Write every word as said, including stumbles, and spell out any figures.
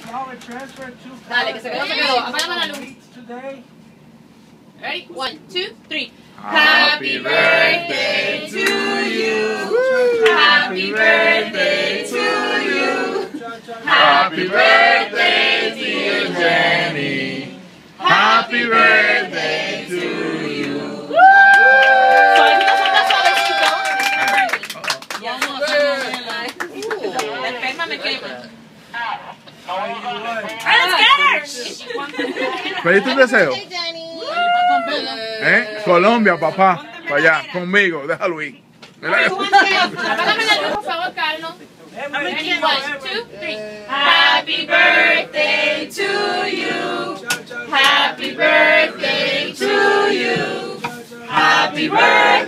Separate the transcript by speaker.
Speaker 1: Dale, que se quedó, se quedó. Apágame la luz. Ready? One, two, three. Happy birthday to you. Happy birthday to you. Happy birthday, dear Jenny. Happy birthday to you. Suavecito, suavecito. Ya no, la esperma me quema.
Speaker 2: ¿Pediste un deseo? ¿Eh? Colombia, papá. Para allá, conmigo. Déjalo ir.
Speaker 1: Apágame la luz, por favor, Carlos. Ready? One, two, three. Happy birthday to you. Happy birthday to you. Happy birthday.